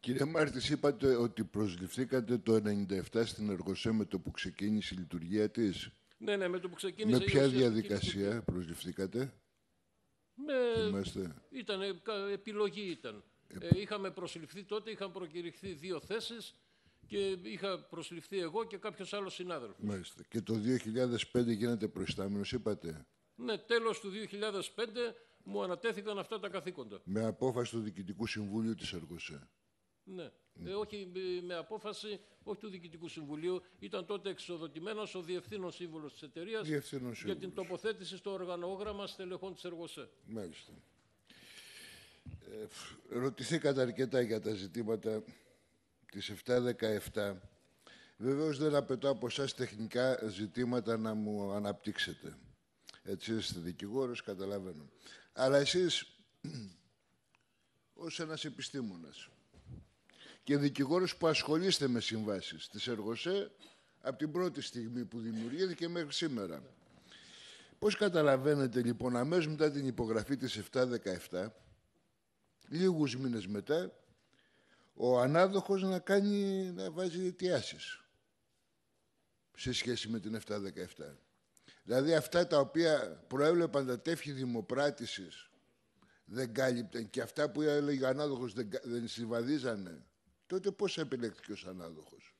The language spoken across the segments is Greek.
Κύριε Μάρτης, είπατε ότι προσληφθήκατε το 1997 στην Εργοσέ με το που ξεκίνησε η λειτουργία της. Ναι, ναι, με το που ξεκίνησε. Με ποια διαδικασία προσληφθήκατε? Θυμάστε? Επιλογή ήταν. Είχαμε προσληφθεί τότε, είχαν προκηρυχθεί 2 θέσεις και είχα προσληφθεί εγώ και κάποιος άλλος συνάδελφος. Μάλιστα. Και το 2005 γίνατε προϊστάμενος, είπατε. Ναι, τέλος του 2005 μου ανατέθηκαν αυτά τα καθήκοντα. Με απόφαση του Διοικητικού Συμβούλου της Εργοσέ. Ναι. Όχι με απόφαση, όχι του Διοικητικού Συμβουλίου. Ήταν τότε εξοδοτημένος ο Διευθύνων Σύμβουλος της εταιρείας για την τοποθέτηση στο οργανόγραμμα στελεχών της Εργοσέ. Μάλιστα. Ρωτηθήκατε αρκετά για τα ζητήματα της 7-17. Βεβαίως δεν απαιτώ από εσάς τεχνικά ζητήματα να μου αναπτύξετε. Έτσι είστε δικηγόρος, καταλαβαίνω. Αλλά εσείς, ως ένας επιστήμονας και δικηγόρος που ασχολείστε με συμβάσεις της Εργοσέ από την πρώτη στιγμή που δημιουργήθηκε μέχρι σήμερα. Πώς καταλαβαίνετε λοιπόν αμέσως μετά την υπογραφή της 7-17, λίγους μήνες μετά, ο ανάδοχος να βάζει αιτιάσεις σε σχέση με την 7-17. Δηλαδή αυτά τα οποία προέβλεπαν τα τεύχη δημοπράτησης δεν κάλυπταν και αυτά που έλεγε ο ανάδοχος δεν συμβαδίζανε. Τότε πώς επιλέχθηκε ως ανάδοχος?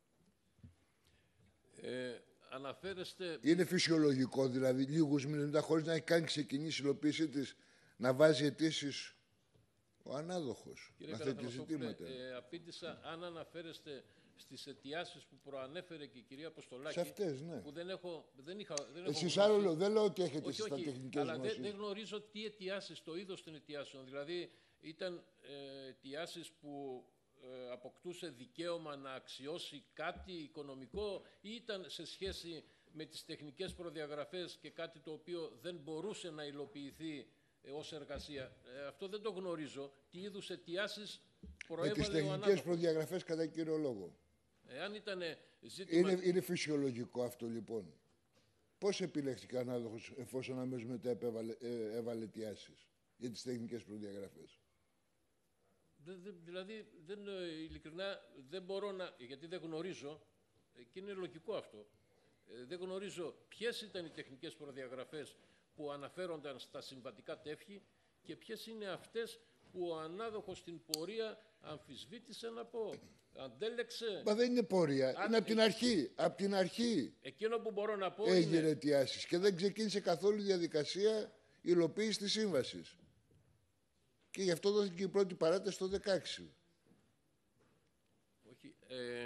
Αναφέρεστε... Είναι φυσιολογικό δηλαδή λίγους μήνες μετά, χωρίς να έχει καν ξεκινήσει η υλοποίησή της, να βάζει αιτήσεις ο ανάδοχος? Κύριε Καραθανασόπουλε, απήντησα αν αναφέρεστε στις αιτιάσεις που προανέφερε και η κυρία Αποστολάκη. Σε αυτές, ναι. Που δεν έχω εσείς άλλο λέω, δεν λέω ότι έχετε στα τεχνικές αλλά γνώσεις. δεν γνωρίζω τι αιτιάσεις, το είδος των αιτιάσεων. Δηλαδή ήταν αιτιάσεις που αποκτούσε δικαίωμα να αξιώσει κάτι οικονομικό ή ήταν σε σχέση με τις τεχνικές προδιαγραφές και κάτι το οποίο δεν μπορούσε να υλοποιηθεί ως εργασία. Αυτό δεν το γνωρίζω. Τι είδους αιτιάσεις προέβαλε με τις τεχνικές προδιαγραφές κατά κύριο λόγο. Εάν ήταν ζήτημα... Είναι φυσιολογικό αυτό λοιπόν. Πώς επιλέχθηκε ο ανάδοχος εφόσον αμέσως μετά έβαλε αιτιάσεις για τις τεχνικές προδιαγραφές? Δηλαδή, ειλικρινά δεν μπορώ να... γιατί δεν γνωρίζω, και είναι λογικό αυτό, δεν γνωρίζω ποιες ήταν οι τεχνικές προδιαγραφές που αναφέρονταν στα συμβατικά τεύχη και ποιες είναι αυτές που ο ανάδοχος στην πορεία αμφισβήτησε, να πω, αντέλεξε. Μα δεν είναι πορεία, είναι από την αρχή. Από την αρχή εκείνο που μπορώ να πω έγινε αιτιάσεις και δεν ξεκίνησε καθόλου η διαδικασία υλοποίησης της σύμβασης. Και γι' αυτό δόθηκε η πρώτη παράταση το 16. Όχι,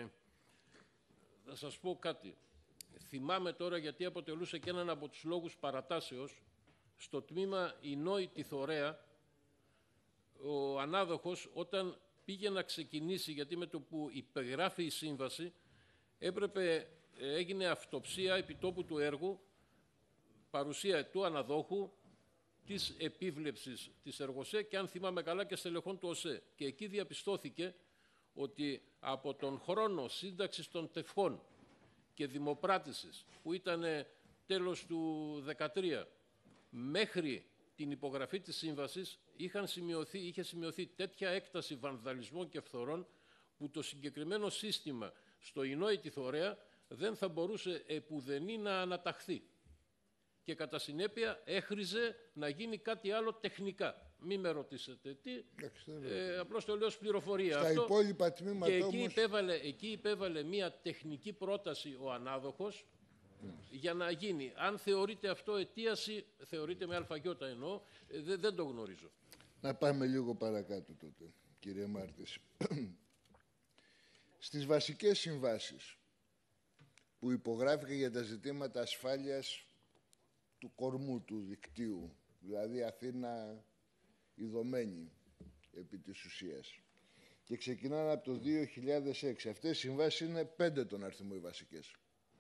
θα σας πω κάτι. Θυμάμαι τώρα, γιατί αποτελούσε και έναν από τους λόγους παρατάσεως, στο τμήμα η νόητη θωρέα, ο ανάδοχος όταν πήγε να ξεκινήσει, γιατί με το που υπεγράφει η σύμβαση έγινε αυτοψία επιτόπου του έργου, παρουσία του αναδόχου, της επίβλεψης της Εργοσέ και αν θυμάμαι καλά και στελεχών του ΟΣΕ. Και εκεί διαπιστώθηκε ότι από τον χρόνο σύνταξης των τευχών και δημοπράτησης που ήταν τέλος του 2013 μέχρι την υπογραφή της σύμβασης είχε σημειωθεί τέτοια έκταση βανδαλισμών και φθορών που το συγκεκριμένο σύστημα στο Ινόητη Θωρέα δεν θα μπορούσε επουδενή να αναταχθεί. Και κατά συνέπεια έχριζε να γίνει κάτι άλλο τεχνικά. Μη με ρωτήσετε τι, απλώς το λέω ως πληροφορία. Στα υπόλοιπα τμήματα και όμως... εκεί υπέβαλε μία τεχνική πρόταση ο ανάδοχος για να γίνει. Αν θεωρείται αυτό αιτίαση, θεωρείται με αλφαγιώτα εννοώ, δεν το γνωρίζω. Να πάμε λίγο παρακάτω τότε, κύριε Μάρτης. Στις βασικές συμβάσεις που υπογράφηκε για τα ζητήματα ασφάλειας του κορμού του δικτύου, δηλαδή Αθήνα Ιδωμένη επί της ουσίας, και ξεκινάνε από το 2006. Αυτές οι συμβάσεις είναι 5 τον αριθμό οι βασικές.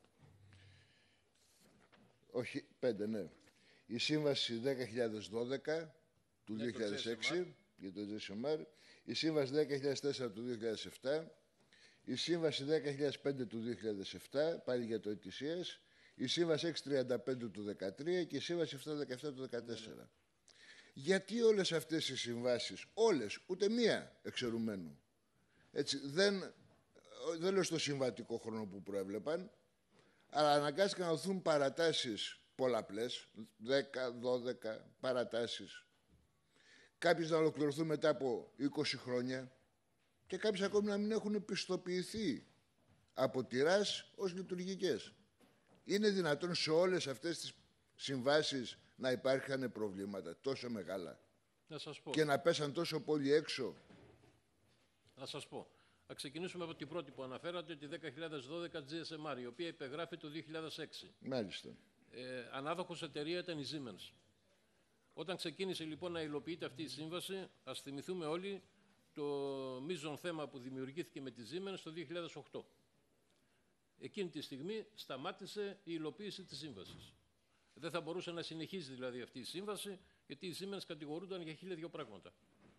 Όχι, 5, ναι. Η σύμβαση 10.012 του 2006 για το ZSMR, η σύμβαση 10.004 του 2007, η σύμβαση 10.005 του 2007, πάλι για το ETCS, η σύμβαση 635 του 2013 και η σύμβαση 717 του 2014. Γιατί όλες αυτές οι συμβάσεις, όλες, ούτε μία εξαιρουμένου, Έτσι, δεν λέω στο συμβατικό χρόνο που προέβλεπαν, αλλά αναγκάστηκαν να δοθούν παρατάσεις πολλαπλές, 10, 12 παρατάσεις. Κάποιες να ολοκληρωθούν μετά από 20 χρόνια και κάποιες ακόμη να μην έχουν πιστοποιηθεί από τυράς ως λειτουργικές. Είναι δυνατόν σε όλες αυτές τις συμβάσεις να υπάρχουν προβλήματα τόσο μεγάλα Να σας πω. και να πέσαν τόσο πολύ έξω? Να σας πω. Θα ξεκινήσουμε από την πρώτη που αναφέρατε, τη 10.012 GSMR, η οποία υπεγράφει το 2006. Μάλιστα. Ανάδοχος εταιρεία ήταν η Siemens. Όταν ξεκίνησε λοιπόν να υλοποιείται αυτή η σύμβαση, ας θυμηθούμε όλοι το μείζον θέμα που δημιουργήθηκε με τη Siemens το 2008. Εκείνη τη στιγμή σταμάτησε η υλοποίηση της σύμβασης. Δεν θα μπορούσε να συνεχίσει δηλαδή αυτή η σύμβαση, γιατί η Siemens κατηγορούνταν για 1002 πράγματα.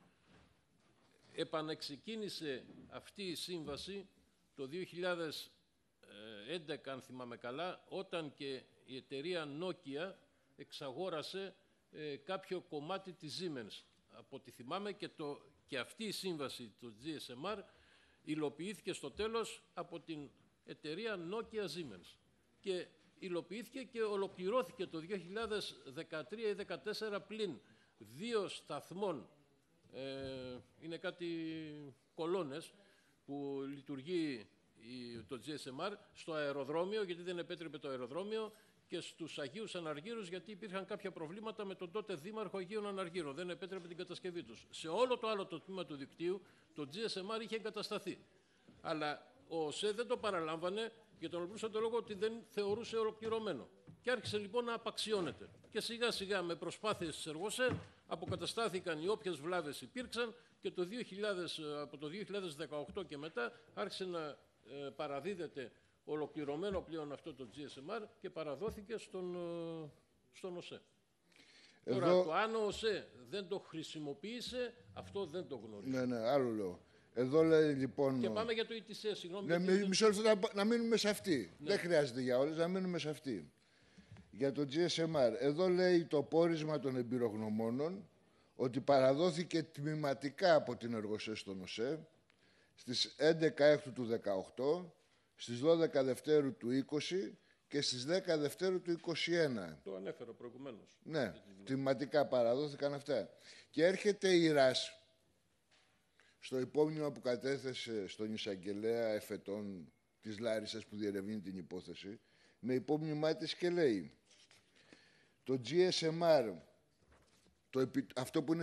Επανεξεκίνησε αυτή η σύμβαση το 2011, αν θυμάμαι καλά, όταν και η εταιρεία Nokia εξαγόρασε κάποιο κομμάτι της Siemens. Από ό,τι θυμάμαι και αυτή η σύμβαση, το GSMR, υλοποιήθηκε στο τέλος από την εταιρεία Nokia Siemens. Και υλοποιήθηκε και ολοκληρώθηκε το 2013 ή 2014 πλην 2 σταθμών, είναι κάτι κολόνες που λειτουργεί το GSMR στο αεροδρόμιο, γιατί δεν επέτρεπε το αεροδρόμιο, και στους Αγίους Αναργύρους, γιατί υπήρχαν κάποια προβλήματα με τον τότε δήμαρχο Αγίων Αναργύρων. Δεν επέτρεπε την κατασκευή τους. Σε όλο το άλλο το τμήμα του δικτύου το GSMR είχε εγκατασταθεί. Αλλά ο ΟΣΕ δεν το παραλάμβανε για τον απλούστατο λόγο ότι δεν θεωρούσε ολοκληρωμένο. Και άρχισε λοιπόν να απαξιώνεται. Και σιγά σιγά με προσπάθειες της ΕΡΓΟΣΕ αποκαταστάθηκαν οι όποιες βλάβες υπήρξαν και από το 2018 και μετά άρχισε να παραδίδεται ολοκληρωμένο πλέον αυτό το GSMR και παραδόθηκε στον ΟΣΕ. Εδώ... Τώρα το αν ο ΟΣΕ δεν το χρησιμοποίησε, αυτό δεν το γνωρίζω. Ναι, άλλο λέω. Εδώ λέει λοιπόν... Και πάμε για το ETC, συγγνώμη. Ναι, μισό λεπτό να μείνουμε σε αυτή. Ναι. Δεν χρειάζεται για όλες, να μείνουμε σε αυτή. Για το GSMR. Εδώ λέει το πόρισμα των εμπειρογνωμόνων ότι παραδόθηκε τμηματικά από την ΕΡΓΟΣΕ στον ΟΣΕ στις 11 Έκτου του 18, στις 12 Δευτέρου του 20 και στις 10 Δευτέρου του 21. Το ανέφερα προηγουμένως. Ναι, τμηματικά παραδόθηκαν αυτά. Και έρχεται η ΡΑΣ στο υπόμνημα που κατέθεσε στον εισαγγελέα εφετών της Λάρισσας που διερευνεί την υπόθεση, με υπόμνημά της και λέει το GSMR, αυτό που είναι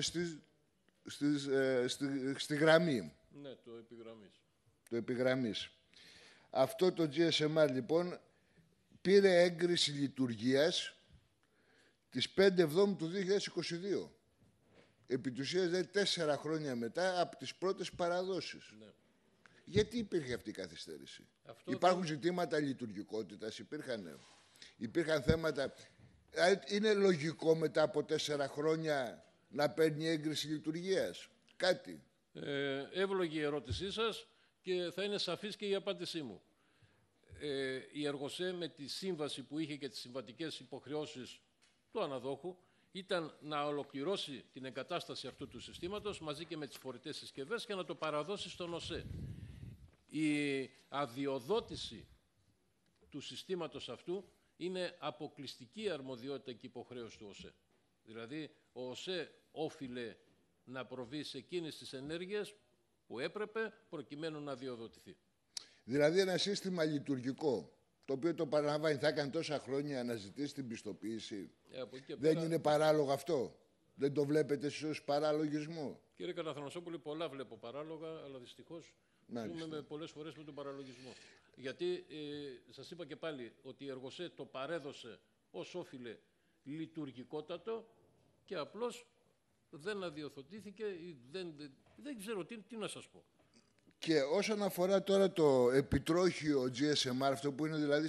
στη γραμμή. Ναι, το επιγραμμής. Το επιγραμμής. Αυτό το GSMR λοιπόν πήρε έγκριση λειτουργίας τις 5 Εβδόμου του 2022. Επί της ουσίας, δηλαδή 4 χρόνια μετά από τις πρώτες παραδόσεις. Ναι. Γιατί υπήρχε αυτή η καθυστέρηση? Υπάρχουν ζητήματα λειτουργικότητας, υπήρχαν θέματα. Είναι λογικό μετά από 4 χρόνια να παίρνει έγκριση λειτουργίας κάτι? Εύλογη η ερώτησή σας και θα είναι σαφής και η απάντησή μου. Η ΕΡΓΟΣΕ με τη σύμβαση που είχε και τις συμβατικές υποχρεώσεις του αναδόχου ήταν να ολοκληρώσει την εγκατάσταση αυτού του συστήματος μαζί και με τις φορητές συσκευές και να το παραδώσει στον ΟΣΕ. Η αδειοδότηση του συστήματος αυτού είναι αποκλειστική αρμοδιότητα και υποχρέωση του ΟΣΕ. Δηλαδή, ο ΟΣΕ όφιλε να προβεί σε εκείνες τις ενέργειες που έπρεπε προκειμένου να αδειοδοτηθεί. Δηλαδή, ένα σύστημα λειτουργικό, το οποίο το παραλαμβάνει, θα έκανε τόσα χρόνια να ζητήσει την πιστοποίηση. Δεν είναι παράλογο αυτό? Δεν το βλέπετε εσείς ως παραλογισμό? Κύριε Καραθανασόπουλε, πολλά βλέπω παράλογα, αλλά δυστυχώς ζούμε πολλές φορές με τον παραλογισμό. Γιατί σας είπα και πάλι ότι η ΕΡΓΟΣΕ το παρέδωσε ως όφιλε λειτουργικότατο και απλώς δεν αδειοδοτήθηκε, δεν ξέρω τι να σας πω. Και όσον αφορά τώρα το επιτρόχιο GSMR, αυτό που είναι δηλαδή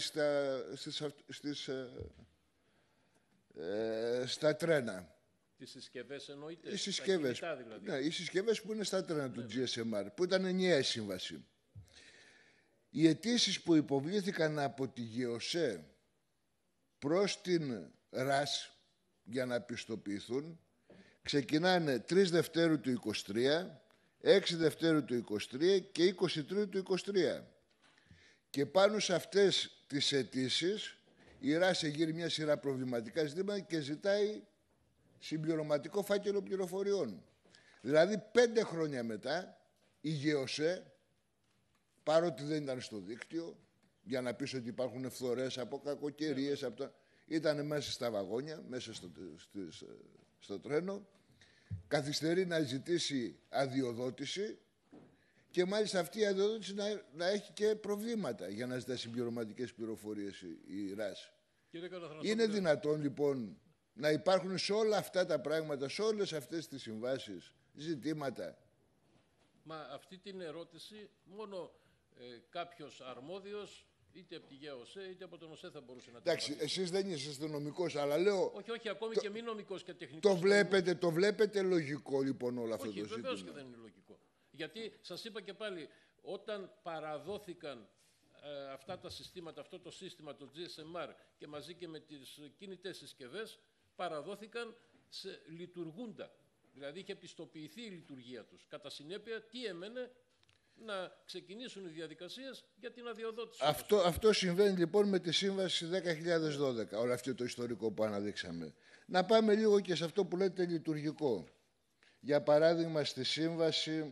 στα τρένα. Τις συσκευές εννοείται? Οι συσκευές, δηλαδή. Ναι, οι συσκευές που είναι στα τρένα του GSMR, που ήταν ενιαία σύμβαση. Οι αιτήσεις που υποβλήθηκαν από τη ΓΕΟΣΕ προς την ΡΑΣ για να πιστοποιηθούν ξεκινάνε 3 Δευτέρου του 23, 6 Δευτέρου του 23 και 23 του 23. Και πάνω σε αυτές τις αιτήσεις η ΡΑΣ εγείρει μια σειρά προβληματικά ζητήματα και ζητάει συμπληρωματικό φάκελο πληροφοριών. Δηλαδή 5 χρόνια μετά η ΓΕΟΣΕ, παρότι δεν ήταν στο δίκτυο, για να πεις ότι υπάρχουν φθορές από κακοκαιρίες, ήταν μέσα στα βαγόνια, μέσα στο τρένο, καθυστερεί να ζητήσει αδειοδότηση και μάλιστα αυτή η αδειοδότηση να έχει και προβλήματα για να ζητά συμπληρωματικές πληροφορίες η ΡΑΣ. Είναι δυνατόν λοιπόν να υπάρχουν σε όλα αυτά τα πράγματα, σε όλες αυτές τις συμβάσεις, ζητήματα? Μα αυτή την ερώτηση μόνο κάποιος αρμόδιος, είτε από τη ΓΕΟΣΕ είτε από τον ΟΣΕ θα μπορούσε να την απαντήσει. Εντάξει, εσείς δεν είσαστε νομικός, αλλά λέω... Όχι, ακόμη και μη νομικός και τεχνικός. Το βλέπετε λογικό λοιπόν όλο αυτό το ζήτημα? Βεβαίως και δεν είναι λογικό. Γιατί σας είπα και πάλι, όταν παραδόθηκαν αυτά τα συστήματα, αυτό το σύστημα, το GSMR και μαζί και με τις κινητές συσκευές, παραδόθηκαν σε λειτουργούντα. Δηλαδή είχε πιστοποιηθεί η λειτουργία τους. Κατά συνέπεια, τι έμενε? Να ξεκινήσουν οι διαδικασίες για την αδειοδότηση. Αυτό συμβαίνει λοιπόν με τη Σύμβαση 10.012, όλο αυτό το ιστορικό που αναδείξαμε. Να πάμε λίγο και σε αυτό που λέτε λειτουργικό. Για παράδειγμα στη Σύμβαση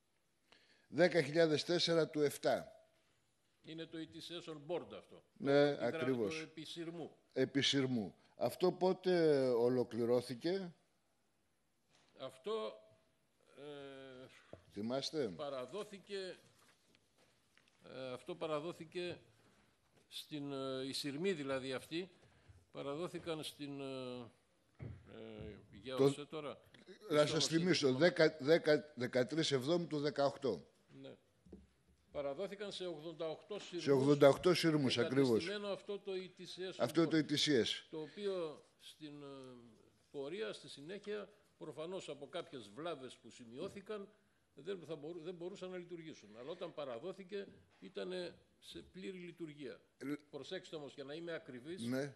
10.004 του 7. Είναι το ETCS on board αυτό. Ναι, ακριβώς. Το επισυρμού. Επισυρμού. Αυτό πότε ολοκληρώθηκε? Αυτό θυμάστε? Αυτό παραδόθηκε στην εισυρμή, δηλαδή αυτή. Παραδόθηκαν στην ΓΕΟΣΕ τώρα. Να σας θυμίσω, 13 Εβδόμου του 18. Ναι. Παραδόθηκαν σε 88 σύρμους. Σε 88 σύρμους, ακριβώς. Αυτό το ETCS. Αυτό το ETCS. Το οποίο στην πορεία, στη συνέχεια, προφανώς από κάποιες βλάβες που σημειώθηκαν, δεν μπορούσαν να λειτουργήσουν. Αλλά όταν παραδόθηκε ήταν σε πλήρη λειτουργία. Προσέξτε όμως, για να είμαι ακριβής, ναι.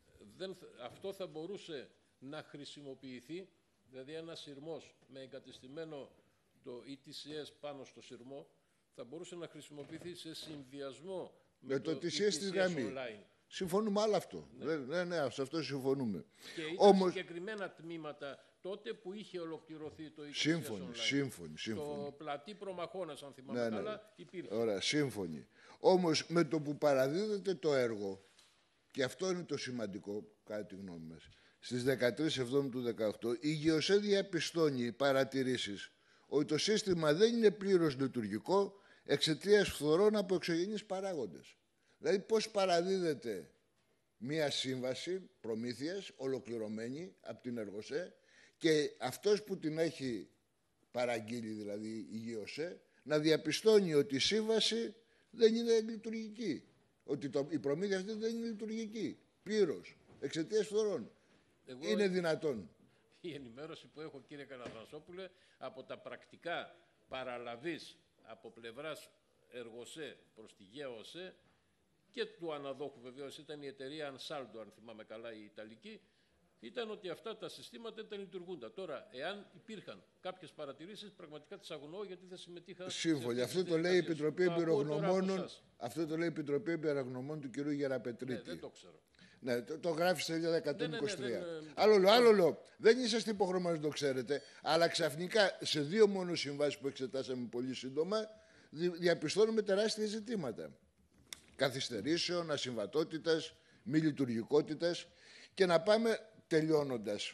Αυτό θα μπορούσε να χρησιμοποιηθεί, δηλαδή ένα σειρμός με εγκατεστημένο το ETCS πάνω στο σειρμό, θα μπορούσε να χρησιμοποιηθεί σε συνδυασμό με το ETCS στη γραμμή. online. Συμφωνούμε άλλο αυτό. Ναι, σε αυτό συμφωνούμε. Και ήταν συγκεκριμένα τμήματα τότε που είχε ολοκληρωθεί το ETCS online. Σύμφωνοι. Το πλατή Προμαχώνας, αν θυμάμαι καλά, υπήρχε. Ωραία, σύμφωνοι. Όμως με το που παραδίδεται το έργο, και αυτό είναι το σημαντικό, κατά τη γνώμη μας, στις 13 Εβδόμου του 18, η ΓΕΟΣΕ διαπιστώνει παρατηρήσεις ότι το σύστημα δεν είναι πλήρως λειτουργικό εξαιτίας φθορών από εξωγενείς παράγοντες. Δηλαδή πώς παραδίδεται μία σύμβαση προμήθειας ολοκληρωμένη από την ΕΡΓΟΣΕ και αυτός που την έχει παραγγείλει, δηλαδή η ΓΕΟΣΕ, να διαπιστώνει ότι η σύμβαση δεν είναι λειτουργική. Ότι η προμήθεια αυτή δεν είναι λειτουργική πλήρως εξαιτίας φθορών. Είναι δυνατόν? Η ενημέρωση που έχω, κύριε Καναδρανσόπουλε, από τα πρακτικά παραλαβής από πλευράς ΕΡΓΟΣΕ προς τη ΓΕΟΣΕ και του αναδόχου, βεβαίως ήταν η εταιρεία Ansaldo, αν θυμάμαι καλά, η Ιταλική, ήταν ότι αυτά τα συστήματα ήταν λειτουργούντα. Τώρα, εάν υπήρχαν κάποιες παρατηρήσεις, πραγματικά τις αγνοώ γιατί δεν συμμετείχα. Σύμφωνα. Αυτό το λέει η Επιτροπή Εμπειρογνωμόνων. Αυτό το λέει η Επιτροπή Εμπειρογνωμόνων του κ. Γεραπετρίτη. Ναι, δεν το ξέρω. Ναι, το γράφει στη σελίδα 123. Άλλο. Δεν είσαστε υποχρεωμένοι να το ξέρετε, αλλά ξαφνικά σε 2 μόνο συμβάσεις που εξετάσαμε πολύ σύντομα, διαπιστώνουμε τεράστια ζητήματα. Καθυστερήσεων, ασυμβατότητας, μη λειτουργικότητας. Και να πάμε τελειώνοντας,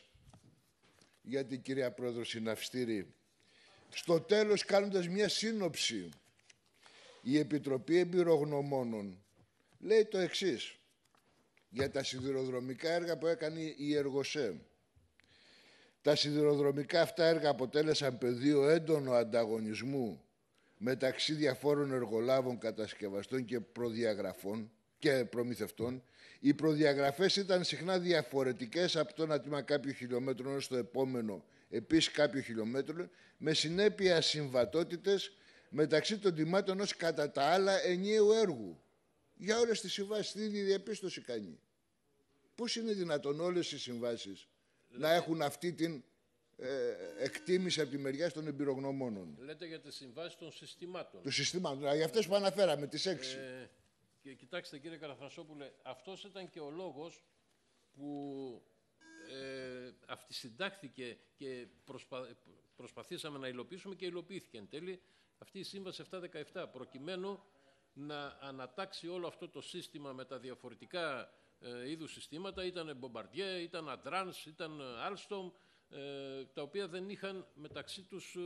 γιατί κυρία Πρόεδρος είναι αυστηρή, στο τέλος κάνοντας μια σύνοψη, η Επιτροπή Εμπειρογνωμόνων λέει το εξής για τα σιδηροδρομικά έργα που έκανε η ΕΡΓΟΣΕ. Τα σιδηροδρομικά αυτά έργα αποτέλεσαν πεδίο έντονου ανταγωνισμού μεταξύ διαφόρων εργολάβων, κατασκευαστών και προδιαγραφών και προμηθευτών. Οι προδιαγραφές ήταν συχνά διαφορετικές από το ένα τμήμα κάποιου χιλιόμετρου έως το επόμενο επίσης κάποιο χιλιόμετρο, με συνέπεια συμβατότητες μεταξύ των τμήματων ως κατά τα άλλα ενιαίου έργου. Για όλες τις συμβάσεις την ίδια διαπίστωση κάνει. Πώς είναι δυνατόν όλες οι συμβάσεις να έχουν αυτή την εκτίμηση από τη μεριά των εμπειρογνωμόνων. Λέτε για τις συμβάσεις των συστημάτων. Των συστημάτων, για αυτές που αναφέραμε, τις 6. Και κοιτάξτε κύριε Καραθρασόπουλε, αυτός ήταν και ο λόγος που αυτοσυντάχθηκε και προσπαθήσαμε να υλοποιήσουμε και υλοποιήθηκε εν τέλει αυτή η Σύμβαση 717, προκειμένου να ανατάξει όλο αυτό το σύστημα με τα διαφορετικά είδους συστήματα. Ήταν Bombardier, ήταν Adrance, ήταν Alstom, τα οποία δεν είχαν μεταξύ τους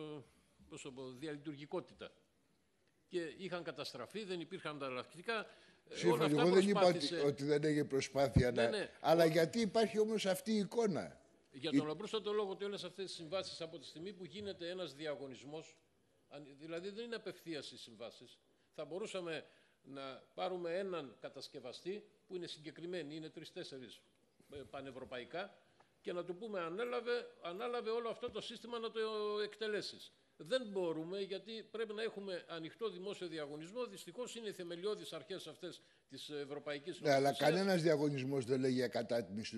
διαλειτουργικότητα. Και είχαν καταστραφεί, δεν υπήρχαν ανταλλακτικά. Σύμφωνα, εγώ δεν είπα ότι δεν έγινε προσπάθεια, ναι. Αλλά γιατί υπάρχει όμως αυτή η εικόνα. Για τον απλούστατο λόγο ότι όλες αυτές τις συμβάσεις από τη στιγμή που γίνεται ένας διαγωνισμός, δηλαδή δεν είναι απευθείας οι συμβάσεις, θα μπορούσαμε να πάρουμε έναν κατασκευαστή που είναι συγκεκριμένοι, είναι 3-4 πανευρωπαϊκά, και να του πούμε ανάλαβε όλο αυτό το σύστημα να το εκτελέσεις. Δεν μπορούμε, γιατί πρέπει να έχουμε ανοιχτό δημόσιο διαγωνισμό. Δυστυχώς είναι οι θεμελιώδεις αρχές αυτές της ευρωπαϊκής νομοθεσίας. Ναι, αλλά κανένας διαγωνισμός δεν λέει για κατάτμιση.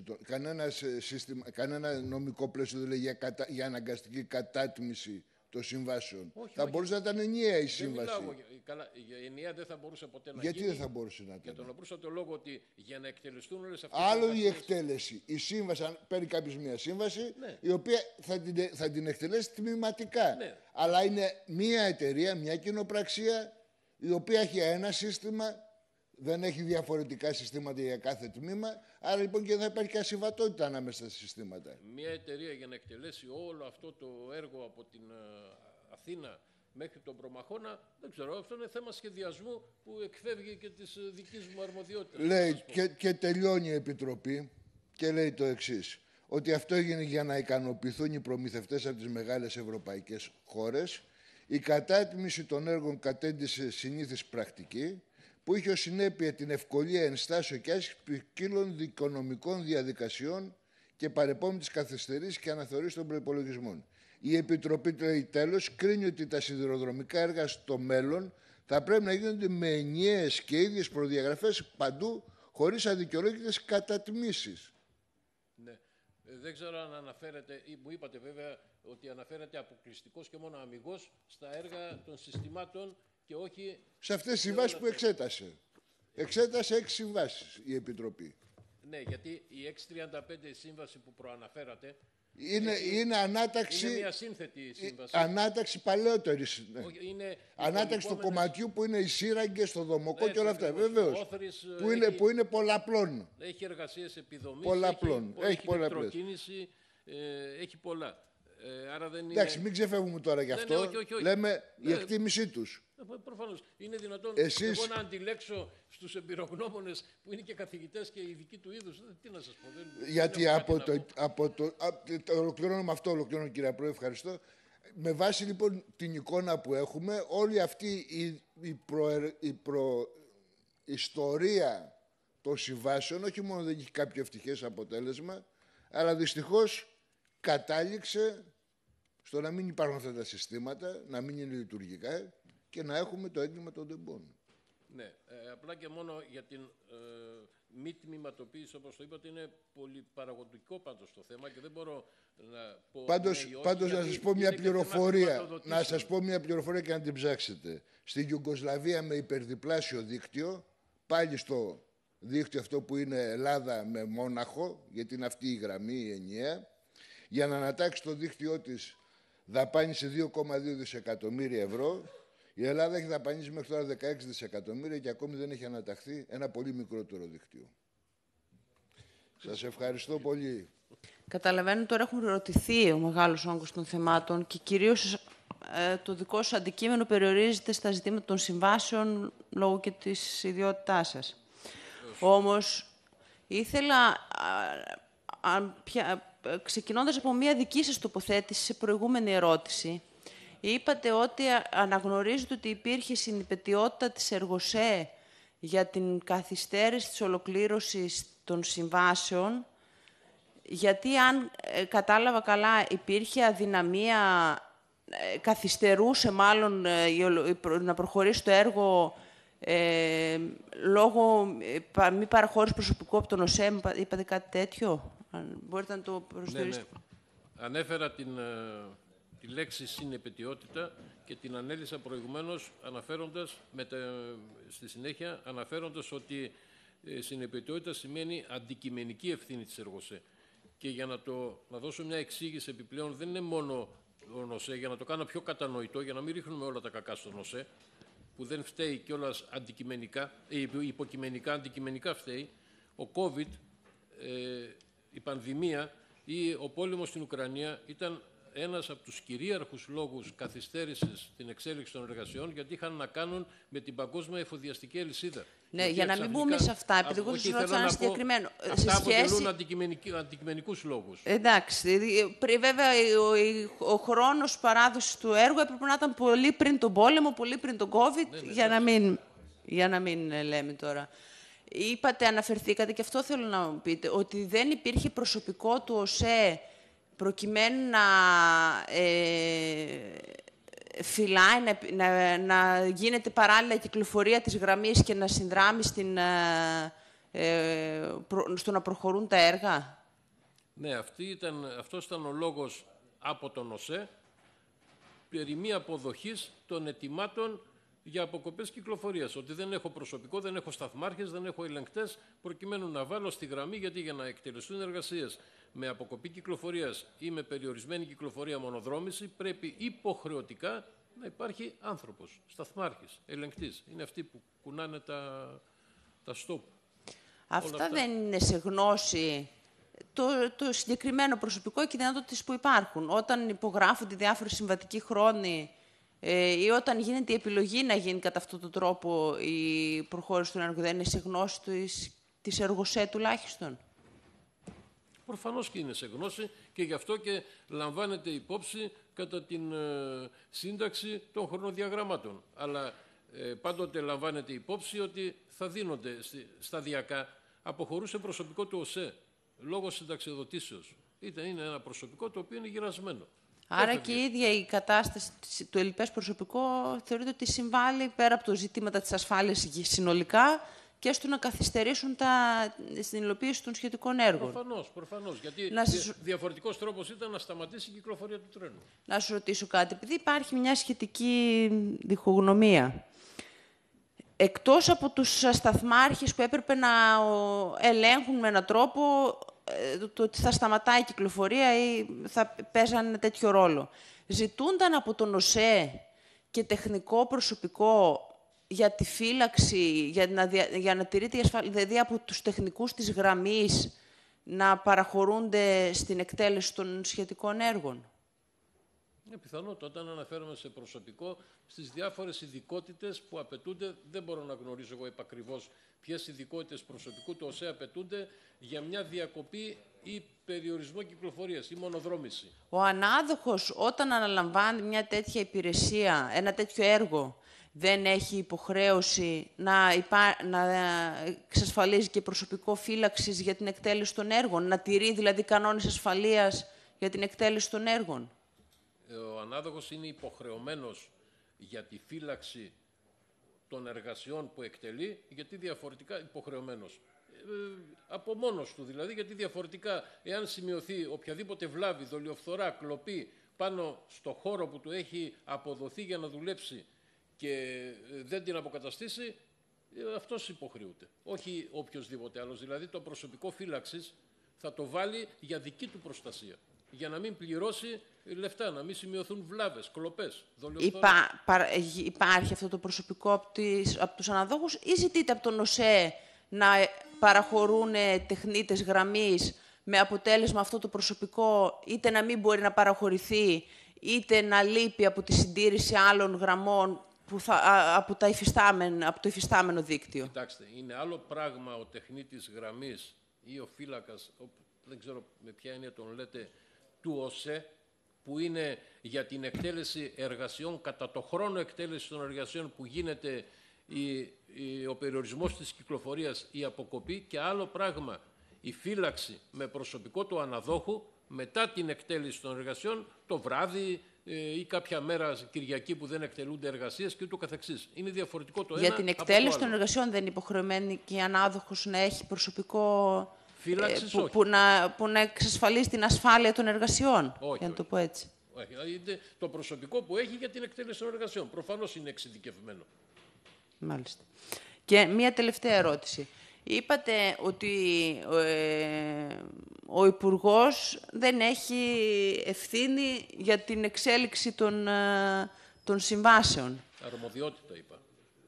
Κανένα νομικό πλαίσιο δεν λέει για αναγκαστική κατάτμιση των συμβάσεων. Θα μπορούσε να ήταν ενιαία η σύμβαση. Για ενιαία δεν θα μπορούσε ποτέ να γίνει. Γιατί δεν θα μπορούσε να ήταν. Για τον απλούστατο λόγο ότι για να εκτελεστούν όλες αυτές άλλο η εκτέλεση. Η σύμβαση, αν παίρνει κάποιος μια σύμβαση, ναι, η οποία θα την εκτελέσει τμηματικά. Ναι. Αλλά είναι μια εταιρεία, μια κοινοπραξία, η οποία έχει ένα σύστημα, δεν έχει διαφορετικά συστήματα για κάθε τμήμα. Άρα λοιπόν και δεν θα υπάρχει και ασυμβατότητα ανάμεσα στα συστήματα. Μια εταιρεία για να εκτελέσει όλο αυτό το έργο από την Αθήνα μέχρι τον Προμαχώνα, δεν ξέρω, αυτό είναι θέμα σχεδιασμού που εκφεύγει και της δικής μου αρμοδιότητας. Λέει και τελειώνει η Επιτροπή και λέει το εξής, ότι αυτό έγινε για να ικανοποιηθούν οι προμηθευτές από τις μεγάλες ευρωπαϊκές χώρες. Η κατάτμιση των έργων κατέντησε συνήθις πρακτική, που είχε ως συνέπεια την ευκολία ενστάσεων και άσκηση ποικίλων δικονομικών διαδικασιών και παρεπόμενης καθυστερήσεις και αναθεωρήσεις των προϋπολογισμών. Η Επιτροπή, τέλος, κρίνει ότι τα σιδηροδρομικά έργα στο μέλλον θα πρέπει να γίνονται με ενιαίες και ίδιες προδιαγραφές παντού, χωρίς αδικαιολόγητες κατατμήσεις. Ναι. Δεν ξέρω αν αναφέρεται, ή μου είπατε βέβαια ότι αναφέρεται αποκλειστικός και μόνο αμιγώς στα έργα των συστημάτων και όχι... Σε αυτές τις συμβάσεις που εξέτασε. Εξέτασε 6 συμβάσεις η Επιτροπή. Ναι, γιατί η 635 σύμβαση που προαναφέρατε είναι ανάταξη. Είναι μια σύνθετη σύμβαση. Ανάταξη παλαιότερη. Ναι. Είναι ανάταξη του κομματιού που είναι οι σύραγγες, το δωμοκό και όλα αυτά. Βεβαίως. Που είναι πολλαπλών. Έχει εργασίες επιδομής. Πολλαπλών. Έχει ηλεκτροκίνηση. Έχει πολλά. Άρα δεν είναι... Εντάξει, μην ξεφεύγουμε τώρα γι' αυτό. Όχι. Λέμε η εκτίμησή τους. Προφανώς. Είναι δυνατόν εγώ να αντιλέξω στους εμπειρογνώμονες που είναι και καθηγητές και ειδικοί του είδους. Τι να σας πω. Γιατί ολοκληρώνω με αυτό, κύριε Πρόεδρε, ευχαριστώ. Με βάση λοιπόν την εικόνα που έχουμε, όλη αυτή η προϊστορία των συμβάσεων, όχι μόνο δεν έχει κάποιο ευτυχές αποτέλεσμα, αλλά δυστυχώς κατάληξε στο να μην υπάρχουν αυτά τα συστήματα, να μην είναι λειτουργικά και να έχουμε το έγκλημα των τεμπών. Ναι, απλά και μόνο για την μη τμηματοποίηση, όπως το είπατε, είναι πολυπαραγωγικό πάντως το θέμα και δεν μπορώ να πω... Πάντως να σας πω μια πληροφορία, και να την ψάξετε. Στην Ιουγκοσλαβία με υπερδιπλάσιο δίκτυο, πάλι στο δίκτυο αυτό που είναι Ελλάδα με Μόναχο, γιατί είναι αυτή η γραμμή η ενιαία, για να ανατάξει το δίκτυό της δαπάνησε 2,2 δισεκατομμύρια ευρώ. Η Ελλάδα έχει δαπανίσει μέχρι τώρα 16 δισεκατομμύρια και ακόμη δεν έχει αναταχθεί ένα πολύ μικρότερο δίκτυο. Σας ευχαριστώ πολύ. Καταλαβαίνω τώρα έχουν ρωτηθεί ο μεγάλος όγκος των θεμάτων και κυρίως το δικό σας αντικείμενο περιορίζεται στα ζητήματα των συμβάσεων λόγω και της ιδιότητάς σας. Όμως ήθελα, ξεκινώντας από μια δική σας τοποθέτηση σε προηγούμενη ερώτηση, είπατε ότι αναγνωρίζετε ότι υπήρχε συνυπετιότητα της Εργοσέ για την καθυστέρηση της ολοκλήρωσης των συμβάσεων, γιατί αν κατάλαβα καλά υπήρχε αδυναμία, καθυστερούσε μάλλον να προχωρήσει το έργο λόγω μη παραχώρηση προσωπικού από τον ΟΣΕ, είπατε κάτι τέτοιο. Μπορείτε να το προσδιορίσετε. Ανέφερα τη λέξη συνεπετειότητα και την ανέλησα προηγουμένως στη συνέχεια αναφέροντας ότι συνεπετειότητα σημαίνει αντικειμενική ευθύνη της ΕΡΓΟΣΕ. Και για να δώσω μια εξήγηση επιπλέον, δεν είναι μόνο ο ΝΟΣΕ, για να το κάνω πιο κατανοητό, για να μην ρίχνουμε όλα τα κακά στο ΝΟΣΕ, που δεν φταίει κιόλας αντικειμενικά, υποκειμενικά, αντικειμενικά φταίει. Ο COVID, η πανδημία ή ο πόλεμος στην Ουκρανία ήταν ένας από τους κυρίαρχους λόγους καθυστέρησης στην εξέλιξη των εργασιών, γιατί είχαν να κάνουν με την παγκόσμια εφοδιαστική αλυσίδα. Ναι, για να μην μπούμε σε αυτά, επειδή εγώ σας ρώτησα ένα συγκεκριμένο. Αυτά αποτελούν αντικειμενικούς λόγους. Εντάξει. Βέβαια, ο χρόνος παράδοσης του έργου έπρεπε να ήταν πολύ πριν τον πόλεμο, πολύ πριν τον COVID, για να μην λέμε τώρα. Είπατε, αναφερθήκατε, και αυτό θέλω να μου πείτε, ότι δεν υπήρχε προσωπικό του ΟΣΕ προκειμένου να φυλάει, να γίνεται παράλληλα κυκλοφορία της γραμμής και να συνδράμει στο να προχωρούν τα έργα. Ναι, αυτός ήταν ο λόγος από τον ΟΣΕ περί μη αποδοχής των αιτημάτων για αποκοπές κυκλοφορίας. Ότι δεν έχω προσωπικό, δεν έχω σταθμάρχες, δεν έχω ελεγκτές, προκειμένου να βάλω στη γραμμή, γιατί για να εκτελεστούν εργασίες με αποκοπή κυκλοφορίας ή με περιορισμένη κυκλοφορία μονοδρόμηση, πρέπει υποχρεωτικά να υπάρχει άνθρωπος, σταθμάρχης, ελεγκτής. Είναι αυτοί που κουνάνε τα στόπ. Αυτά δεν είναι σε γνώση το συγκεκριμένο προσωπικό και οι δυνατότητες που υπάρχουν. Όταν υπογράφονται διάφοροι συμβατικοί χρόνοι ή όταν γίνεται η επιλογή να γίνει κατά αυτόν τον τρόπο η προχώρηση του έργου, δεν είναι σε γνώση της ΕΡΓΟΣΕ τουλάχιστον? Προφανώς και είναι σε γνώση και γι' αυτό και λαμβάνεται υπόψη κατά την σύνταξη των χρονοδιαγραμμάτων. Αλλά πάντοτε λαμβάνεται υπόψη ότι θα δίνονται σταδιακά. Αποχωρούσε προσωπικό του ΟΣΕ λόγω συνταξιοδοτήσεως. Είναι ένα προσωπικό το οποίο είναι γυρασμένο. Άρα και η ίδια η κατάσταση του ελλειπές προσωπικό θεωρείται ότι συμβάλλει πέρα από το ζητήματα της ασφάλειας συνολικά και στο να καθυστερήσουν στην υλοποίηση των σχετικών έργων. Προφανώς. Γιατί διαφορετικός τρόπος ήταν να σταματήσει η κυκλοφορία του τρένου. Να σου ρωτήσω κάτι, επειδή υπάρχει μια σχετική διχογνωμία. Εκτός από τους σταθμάρχες που έπρεπε να ελέγχουν με έναν τρόπο το ότι θα σταματάει η κυκλοφορία ή θα παίζανε ένα τέτοιο ρόλο, ζητούνταν από τον ΟΣΕ και τεχνικό προσωπικό για τη φύλαξη, για να τηρείται η ασφάλεια, δηλαδή από τους τεχνικούς της γραμμής να παραχωρούνται στην εκτέλεση των σχετικών έργων? Είναι πιθανότατα όταν αναφέρομαι σε προσωπικό, στις διάφορες ειδικότητες που απαιτούνται. Δεν μπορώ να γνωρίζω εγώ επακριβώς ποιες ειδικότητες προσωπικού του ΟΣΕ απαιτούνται για μια διακοπή ή περιορισμό κυκλοφορίας ή μονοδρόμηση. Ο ανάδοχος όταν αναλαμβάνει μια τέτοια υπηρεσία, ένα τέτοιο έργο, δεν έχει υποχρέωση να εξασφαλίζει και προσωπικό φύλαξης για την εκτέλεση των έργων, να τηρεί δηλαδή κανόνες ασφαλείας για την εκτέλεση των έργων? Ο ανάδοχος είναι υποχρεωμένος για τη φύλαξη των εργασιών που εκτελεί, γιατί διαφορετικά υποχρεωμένος. Από μόνος του δηλαδή, γιατί διαφορετικά εάν σημειωθεί οποιαδήποτε βλάβη, δολιοφθορά, κλοπή πάνω στο χώρο που του έχει αποδοθεί για να δουλέψει και δεν την αποκαταστήσει, αυτός υποχρεούται. Όχι οποιοσδήποτε άλλος. Δηλαδή το προσωπικό φύλαξης θα το βάλει για δική του προστασία. Για να μην πληρώσει λεφτά, να μην σημειωθούν βλάβες, κλοπές, δολιοφθορά. Υπάρχει αυτό το προσωπικό από τους αναδόχους ή ζητείτε από τον ΟΣΕ να παραχωρούν τεχνίτες γραμμής με αποτέλεσμα αυτό το προσωπικό είτε να μην μπορεί να παραχωρηθεί είτε να λείπει από τη συντήρηση άλλων γραμμών από το υφιστάμενο δίκτυο? Κοιτάξτε, είναι άλλο πράγμα ο τεχνίτης γραμμής ή ο φύλακας, δεν ξέρω με ποια έννοια τον λέτε, του ΟΣΕ, που είναι για την εκτέλεση εργασιών, κατά το χρόνο εκτέλεση των εργασιών που γίνεται ο περιορισμός της κυκλοφορίας, η αποκοπή, και άλλο πράγμα η φύλαξη με προσωπικό του αναδόχου μετά την εκτέλεση των εργασιών, το βράδυ ή κάποια μέρα Κυριακή που δεν εκτελούνται εργασίες και ούτω καθεξής. Είναι διαφορετικό το ένα. Για την εκτέλεση των εργασιών δεν είναι υποχρεωμένη και η ανάδοχος να έχει προσωπικό Φύλαξης, όχι. που να εξασφαλίσει την ασφάλεια των εργασιών, Όχι, για να το πω έτσι. Όχι, δηλαδή το προσωπικό που έχει για την εκτέλεση των εργασιών. Προφανώς είναι εξειδικευμένο. Μάλιστα. Και μία τελευταία ερώτηση. Είπατε ότι ο Υπουργός δεν έχει ευθύνη για την εξέλιξη των συμβάσεων. Αρμοδιότητα, είπα.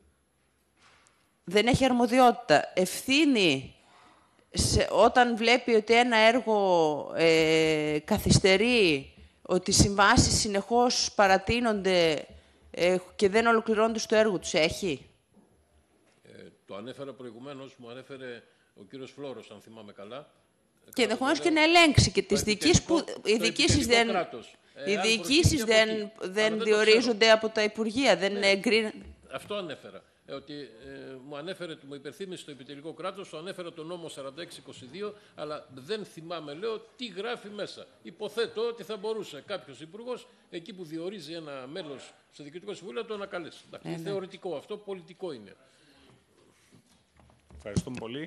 δεν έχει αρμοδιότητα. Ευθύνη όταν βλέπει ότι ένα έργο καθυστερεί, ότι οι συμβάσεις συνεχώς παρατείνονται και δεν ολοκληρώνονται στο έργο τους, έχει. Το ανέφερα προηγουμένως, μου ανέφερε ο κύριος Φλόρος, αν θυμάμαι καλά. Και ενδεχομένως και να ελέγξει και τις διοικήσεις που οι διοικήσεις δεν διορίζονται από τα Υπουργεία, δεν εγκρίνονται. Αυτό ανέφερα. Ότι μου υπερθύμισε το επιτελικό κράτος, το ανέφερα το νόμο 4622, αλλά δεν θυμάμαι, λέω, τι γράφει μέσα. Υποθέτω ότι θα μπορούσε κάποιος υπουργός, εκεί που διορίζει ένα μέλος στο Διοικητικό Συμβούλιο, να το ανακαλέσει. Είναι θεωρητικό αυτό, πολιτικό είναι. Ευχαριστούμε πολύ.